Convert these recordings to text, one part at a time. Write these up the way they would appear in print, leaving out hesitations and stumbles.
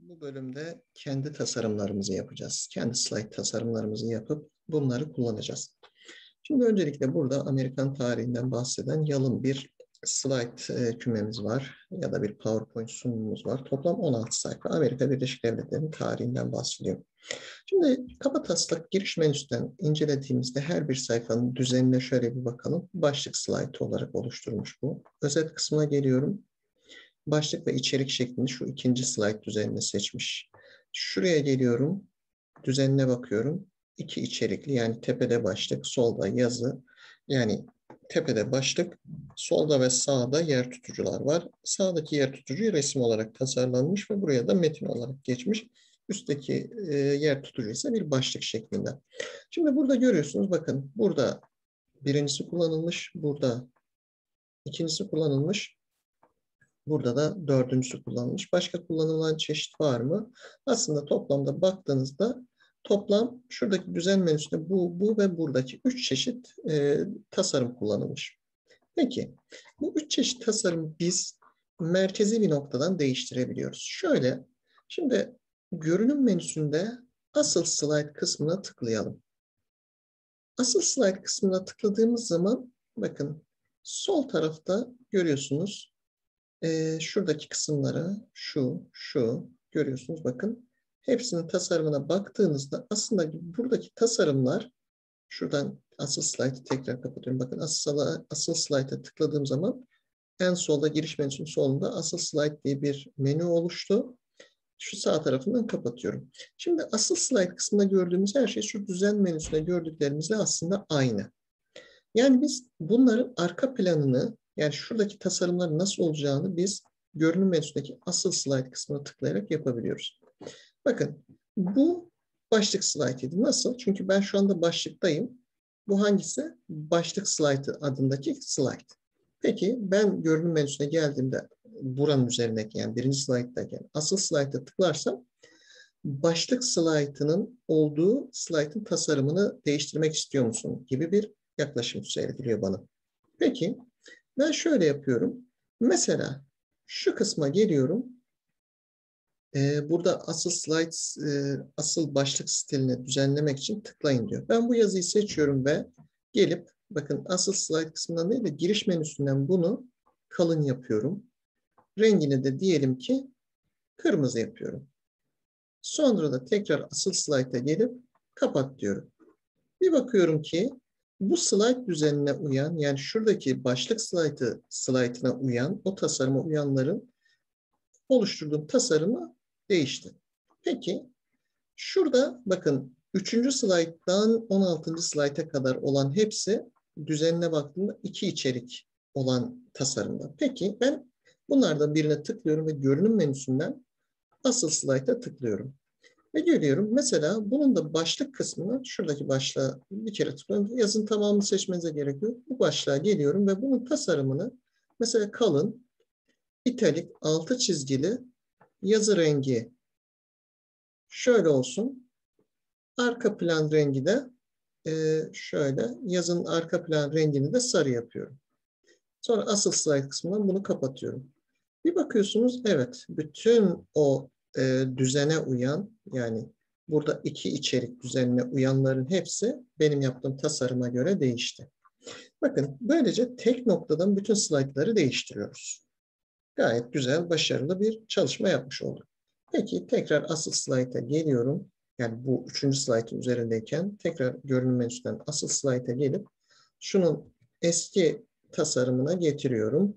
Bu bölümde kendi tasarımlarımızı yapacağız. Kendi slide tasarımlarımızı yapıp bunları kullanacağız. Şimdi öncelikle burada Amerikan tarihinden bahseden yalın bir slide kümemiz var ya da bir PowerPoint sunumumuz var. Toplam 16 sayfa Amerika Birleşik Devletleri'nin tarihinden bahsediyor. Şimdi kabataslak giriş menüsünden incelediğimizde her bir sayfanın düzenine şöyle bir bakalım. Başlık slide olarak oluşturmuş bu. Özet kısmına geliyorum. Başlık ve içerik şeklini şu ikinci slide düzenine seçmiş. Şuraya geliyorum. Düzenine bakıyorum. İki içerikli, yani tepede başlık, solda yazı. Yani tepede başlık, solda ve sağda yer tutucular var. Sağdaki yer tutucu resim olarak tasarlanmış ve buraya da metin olarak geçmiş. Üstteki yer tutucu ise bir başlık şeklinde. Şimdi burada görüyorsunuz, bakın burada birincisi kullanılmış, burada ikincisi kullanılmış. Burada da dördüncüsü kullanılmış. Başka kullanılan çeşit var mı? Aslında toplamda baktığınızda toplam şuradaki düzen menüsünde bu ve buradaki 3 çeşit tasarım kullanılmış. Peki bu 3 çeşit tasarımı biz merkezi bir noktadan değiştirebiliyoruz. Şöyle, şimdi görünüm menüsünde asıl slide kısmına tıklayalım. Asıl slide kısmına tıkladığımız zaman bakın sol tarafta görüyorsunuz. Şuradaki kısımları şu görüyorsunuz, bakın. Hepsinin tasarımına baktığınızda aslında buradaki tasarımlar, şuradan asıl slaytı tekrar kapatıyorum. Bakın asıl slayta tıkladığım zaman en solda giriş menüsünün solunda asıl slayt diye bir menü oluştu. Şu sağ tarafından kapatıyorum. Şimdi asıl slayt kısmında gördüğümüz her şey şu düzen menüsünde gördüklerimizle aslında aynı. Yani biz bunların arka planını, yani şuradaki tasarımların nasıl olacağını biz görünüm menüsündeki asıl slide kısmına tıklayarak yapabiliyoruz. Bakın bu başlık slide'ydi. Nasıl? Çünkü ben şu anda başlıktayım. Bu hangisi? Başlık slide adındaki slide. Peki ben görünüm menüsüne geldiğimde buranın üzerindeki, yani birinci slide'dayken asıl slide'a tıklarsam başlık slide'ının olduğu slide'ın tasarımını değiştirmek istiyor musun gibi bir yaklaşım seyrediliyor bana. Peki ben şöyle yapıyorum. Mesela şu kısma geliyorum. Burada asıl slides, asıl başlık stilini düzenlemek için tıklayın diyor. Ben bu yazıyı seçiyorum ve gelip bakın asıl slide kısmından değil de giriş menüsünden bunu kalın yapıyorum. Rengini de diyelim ki kırmızı yapıyorum. Sonra da tekrar asıl slide'a gelip kapat diyorum. Bir bakıyorum ki bu slide düzenine uyan, yani şuradaki başlık slide'ına uyan, o tasarıma uyanların oluşturduğum tasarımı değişti. Peki şurada bakın 3. slide'dan 16. slide'a kadar olan hepsi düzenine baktığımda 2 içerik olan tasarımda. Peki ben bunlardan birine tıklıyorum ve görünüm menüsünden asıl slide'a tıklıyorum. Ve geliyorum. Mesela bunun da başlık kısmına, şuradaki başlığa bir kere tıklıyorum. Yazın tamamını seçmenize gerek yok. Bu başlığa geliyorum ve bunun tasarımını mesela kalın, italik, altı çizgili, yazı rengi şöyle olsun. Arka plan rengi de şöyle. Yazın arka plan rengini de sarı yapıyorum. Sonra asıl slide kısmından bunu kapatıyorum. Bir bakıyorsunuz, evet, bütün o düzene uyan, yani burada 2 içerik düzenine uyanların hepsi benim yaptığım tasarıma göre değişti. Bakın böylece tek noktadan bütün slaytları değiştiriyoruz. Gayet güzel, başarılı bir çalışma yapmış olduk. Peki tekrar asıl slayta geliyorum. Yani bu 3. slaytın üzerindeyken tekrar görünüm menüsünden asıl slayta gelip şunun eski tasarımına getiriyorum.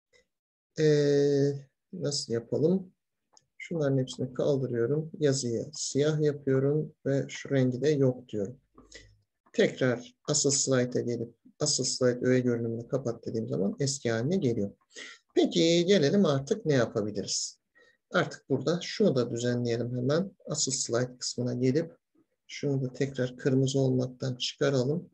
Nasıl yapalım? Şunların hepsini kaldırıyorum. Yazıyı siyah yapıyorum ve şu rengi de yok diyorum. Tekrar asıl slayta gelip asıl slide öğe görünümünü kapat dediğim zaman eski haline geliyor. Peki gelelim artık ne yapabiliriz? Artık burada şunu da düzenleyelim hemen. Asıl slide kısmına gelip şunu da tekrar kırmızı olmaktan çıkaralım.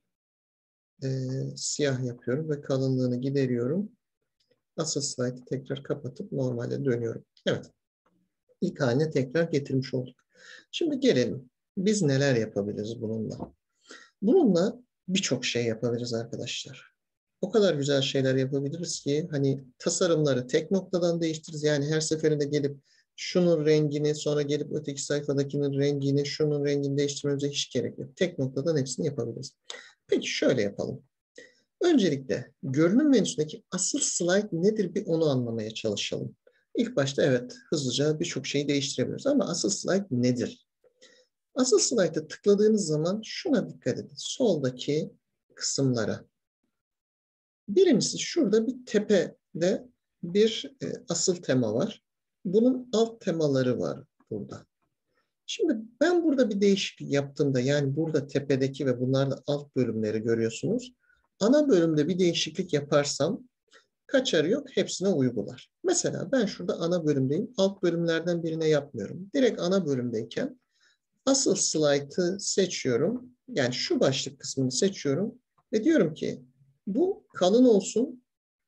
Siyah yapıyorum ve kalınlığını gideriyorum. Asıl slide'ı tekrar kapatıp normale dönüyorum. Evet. İlk haline tekrar getirmiş olduk. Şimdi gelelim. Biz neler yapabiliriz bununla? Bununla birçok şey yapabiliriz arkadaşlar. O kadar güzel şeyler yapabiliriz ki hani tasarımları tek noktadan değiştiririz. Yani her seferinde gelip şunun rengini, sonra gelip öteki sayfadakinin rengini, şunun rengini değiştirmemize hiç gerek yok. Tek noktadan hepsini yapabiliriz. Peki şöyle yapalım. Öncelikle görünüm menüsündeki asıl slide nedir bir onu anlamaya çalışalım. İlk başta evet hızlıca birçok şeyi değiştirebiliyoruz ama asıl slide nedir? Asıl slide'a tıkladığınız zaman şuna dikkat edin. Soldaki kısımlara. Birincisi şurada bir tepede bir asıl tema var. Bunun alt temaları var burada. Şimdi ben burada bir değişiklik yaptığımda yani burada tepedeki ve bunlarda alt bölümleri görüyorsunuz. Ana bölümde bir değişiklik yaparsam kaçarı yok hepsine uygular. Mesela ben şurada ana bölümdeyim. Alt bölümlerden birine yapmıyorum. Direkt ana bölümdeyken asıl slaytı seçiyorum. Yani şu başlık kısmını seçiyorum ve diyorum ki bu kalın olsun.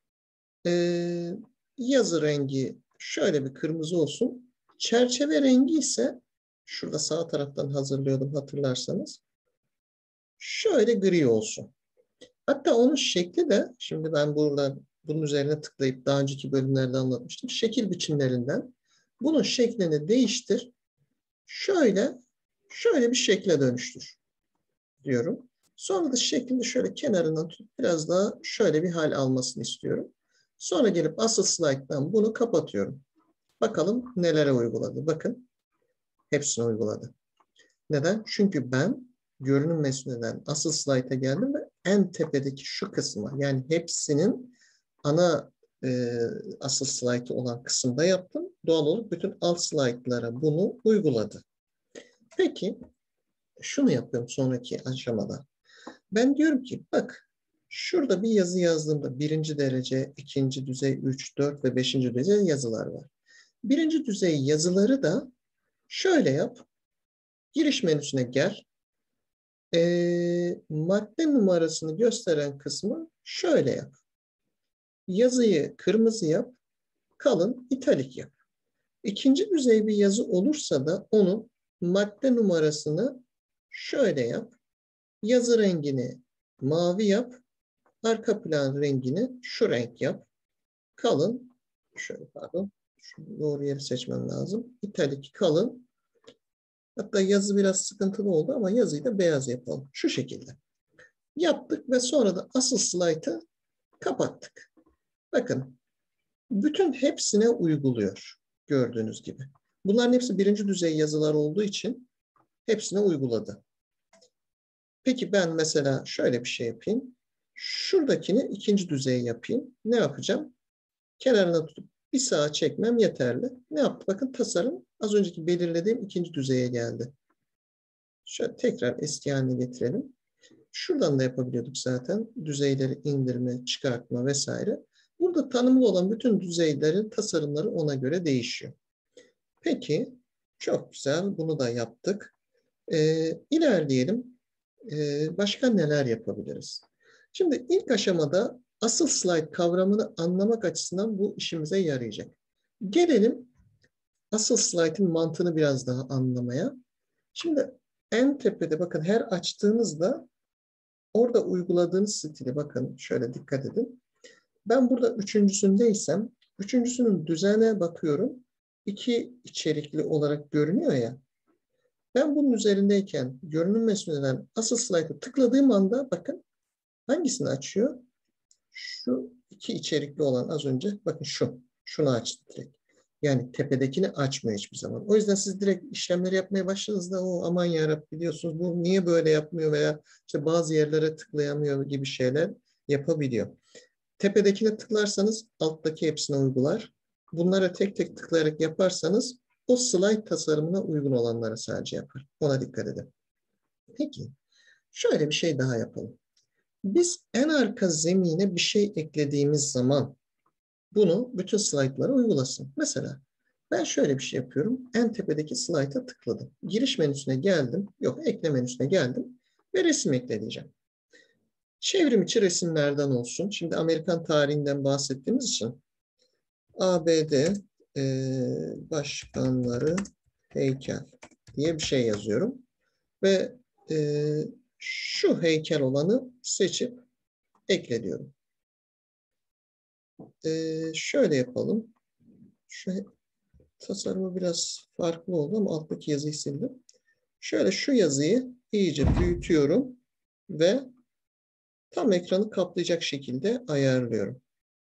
Yazı rengi şöyle bir kırmızı olsun. Çerçeve rengi ise şurada sağ taraftan hazırlıyordum hatırlarsanız. Şöyle gri olsun. Hatta onun şekli de şimdi ben burada bunun üzerine tıklayıp daha önceki bölümlerde anlatmıştım. Şekil biçimlerinden bunun şeklini değiştir. Şöyle bir şekle dönüştür diyorum. Sonra da şeklini şöyle kenarından tutup biraz daha şöyle bir hal almasını istiyorum. Sonra gelip asıl slayttan bunu kapatıyorum. Bakalım nelere uyguladı. Bakın hepsini uyguladı. Neden? Çünkü ben görünüm menüsünden asıl slayta geldim ve en tepedeki şu kısma yani hepsinin ana asıl slaytı olan kısımda yaptım. Doğal olarak bütün alt slaytlara bunu uyguladı. Peki şunu yapıyorum sonraki aşamada. Ben diyorum ki bak şurada bir yazı yazdığımda birinci derece, ikinci düzey, 3, 4 ve beşinci düzey yazılar var. Birinci düzey yazıları da şöyle yap. Giriş menüsüne gel. Madde numarasını gösteren kısmı şöyle yap. Yazıyı kırmızı yap. Kalın italik yap. İkinci düzey bir yazı olursa da onun madde numarasını şöyle yap. Yazı rengini mavi yap. Arka plan rengini şu renk yap. Kalın. Şöyle pardon. Şu doğru yeri seçmem lazım. İtalik kalın. Hatta yazı biraz sıkıntılı oldu ama yazıyı da beyaz yapalım. Şu şekilde. Yaptık ve sonra da asıl slaytı kapattık. Bakın bütün hepsine uyguluyor gördüğünüz gibi. Bunların hepsi birinci düzey yazılar olduğu için hepsine uyguladı. Peki ben mesela şöyle bir şey yapayım. Şuradakini ikinci düzey yapayım. Ne yapacağım? Kenarına tutup bir sağa çekmem yeterli. Ne yaptı? Bakın tasarım az önceki belirlediğim ikinci düzeye geldi. Şöyle tekrar eski haline getirelim. Şuradan da yapabiliyorduk zaten. Düzeyleri indirme, çıkartma vesaire. Burada tanımlı olan bütün düzeylerin tasarımları ona göre değişiyor. Peki, çok güzel. Bunu da yaptık. İlerleyelim. Başka neler yapabiliriz? Şimdi ilk aşamada asıl slide kavramını anlamak açısından bu işimize yarayacak. Gelelim asıl slide'in mantığını biraz daha anlamaya. Şimdi en tepede bakın her açtığınızda orada uyguladığınız stili bakın şöyle dikkat edin. Ben burada üçüncüsündeysem üçüncüsünün düzene bakıyorum. İki içerikli olarak görünüyor ya. Ben bunun üzerindeyken görünüm menüsünden asıl slayta tıkladığım anda bakın hangisini açıyor? Şu iki içerikli olan az önce bakın şu. Şunu açtı direkt. Yani tepedekini açmıyor hiçbir zaman. O yüzden siz direkt işlemleri yapmaya başladığınızda o aman yarabbim biliyorsunuz bu niye böyle yapmıyor veya işte bazı yerlere tıklayamıyor gibi şeyler yapabiliyor. Tepedekine tıklarsanız alttaki hepsine uygular. Bunlara tek tek tıklayarak yaparsanız o slide tasarımına uygun olanlara sadece yapar. Ona dikkat edin. Peki, şöyle bir şey daha yapalım. Biz en arka zemine bir şey eklediğimiz zaman bunu bütün slaytlara uygulasın. Mesela ben şöyle bir şey yapıyorum. En tepedeki slayta tıkladım. Giriş menüsüne geldim. Yok, ekle menüsüne geldim ve resim ekleyeceğim. Çevrim içi resimlerden olsun. Şimdi Amerikan tarihinden bahsettiğimiz için ABD başkanları heykel diye bir şey yazıyorum. Ve şu heykel olanı seçip ekle diyorum. Şöyle yapalım. tasarımı biraz farklı oldu ama alttaki yazıyı sildim. Şöyle şu yazıyı iyice büyütüyorum ve tam ekranı kaplayacak şekilde ayarlıyorum.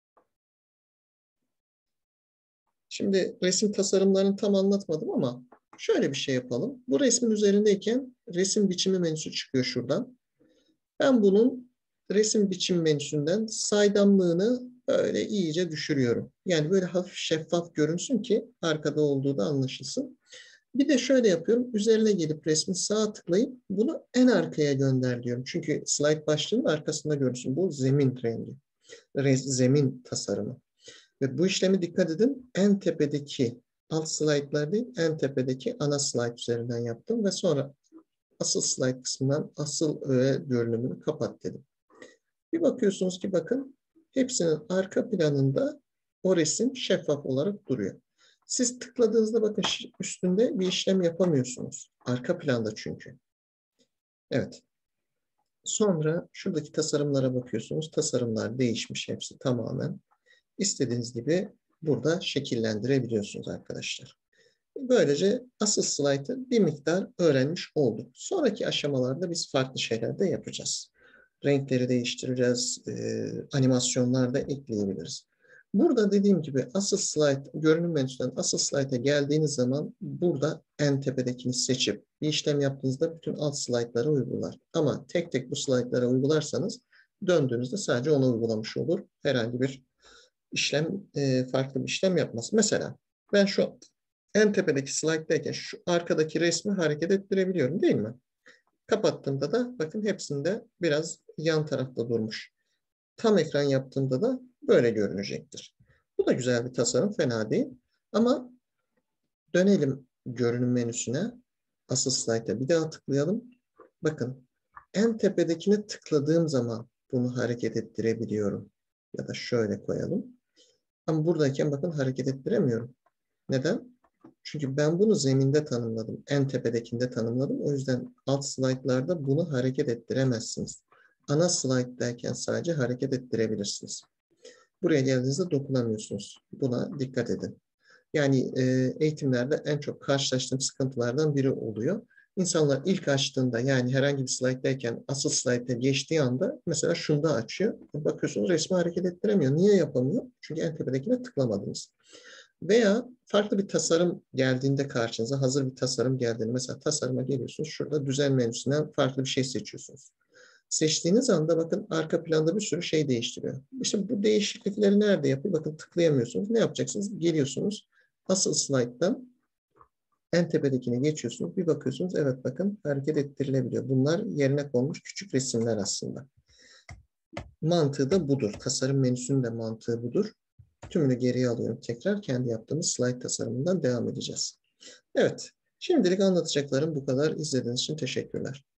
Şimdi resim tasarımlarını tam anlatmadım ama şöyle bir şey yapalım. Bu resmin üzerindeyken resim biçimi menüsü çıkıyor şuradan. Ben bunun resim biçim menüsünden saydamlığını böyle iyice düşürüyorum. Yani böyle hafif şeffaf görünsün ki arkada olduğu da anlaşılsın. Bir de şöyle yapıyorum. Üzerine gelip resmi sağa tıklayıp bunu en arkaya gönder diyorum. Çünkü slide başlığının arkasında görünsün. Bu zemin rengi. Zemin tasarımı. Ve bu işlemi dikkat edin. En tepedeki alt slaytlar değil, en tepedeki ana slide üzerinden yaptım ve sonra asıl slide kısmından asıl öğe görünümünü kapat dedim. Bir bakıyorsunuz ki bakın hepsinin arka planında o resim şeffaf olarak duruyor. Siz tıkladığınızda bakın üstünde bir işlem yapamıyorsunuz. Arka planda çünkü. Evet. Sonra şuradaki tasarımlara bakıyorsunuz. Tasarımlar değişmiş hepsi tamamen. İstediğiniz gibi burada şekillendirebiliyorsunuz arkadaşlar. Böylece asıl slaytı bir miktar öğrenmiş olduk. Sonraki aşamalarda biz farklı şeyler de yapacağız. Renkleri değiştireceğiz, animasyonlar da ekleyebiliriz. Burada dediğim gibi asıl slide, görünüm menüsünden asıl slayta geldiğiniz zaman burada en tepedekini seçip bir işlem yaptığınızda bütün alt slaytlara uygular. Ama tek tek bu slaytlara uygularsanız döndüğünüzde sadece onu uygulamış olur. Herhangi bir işlem, farklı bir işlem yapmaz. Mesela ben şu en tepedeki slayttayken şu arkadaki resmi hareket ettirebiliyorum değil mi? Kapattığımda da bakın hepsinde biraz yan tarafta durmuş. Tam ekran yaptığımda da böyle görünecektir. Bu da güzel bir tasarım, fena değil. Ama dönelim görünüm menüsüne. Asıl slayta bir daha tıklayalım. Bakın en tepedekine tıkladığım zaman bunu hareket ettirebiliyorum. Ya da şöyle koyalım. Ama buradayken bakın hareket ettiremiyorum. Neden? Çünkü ben bunu zeminde tanımladım. En tepedekinde tanımladım. O yüzden alt slaytlarda bunu hareket ettiremezsiniz. Ana slayttayken sadece hareket ettirebilirsiniz. Buraya geldiğinizde dokunamıyorsunuz. Buna dikkat edin. Yani eğitimlerde en çok karşılaştığım sıkıntılardan biri oluyor. İnsanlar ilk açtığında yani herhangi bir slayttayken asıl slayta geçtiği anda mesela şunda açıyor. Bakıyorsunuz resmi hareket ettiremiyor. Niye yapamıyor? Çünkü en tepedekine tıklamadınız. Veya farklı bir tasarım geldiğinde karşınıza hazır bir tasarım geldiğinde mesela tasarıma geliyorsunuz. Şurada düzen menüsünden farklı bir şey seçiyorsunuz. Seçtiğiniz anda bakın arka planda bir sürü şey değiştiriyor. İşte bu değişiklikleri nerede yapıyor? Bakın tıklayamıyorsunuz. Ne yapacaksınız? Geliyorsunuz. Asıl slayttan en tepedekine geçiyorsunuz. Bir bakıyorsunuz. Evet bakın hareket ettirilebiliyor. Bunlar yerine konmuş küçük resimler aslında. Mantığı da budur. Tasarım menüsünün de mantığı budur. Tümünü geriye alıyorum. Tekrar kendi yaptığımız slide tasarımından devam edeceğiz. Evet. Şimdilik anlatacaklarım bu kadar. İzlediğiniz için teşekkürler.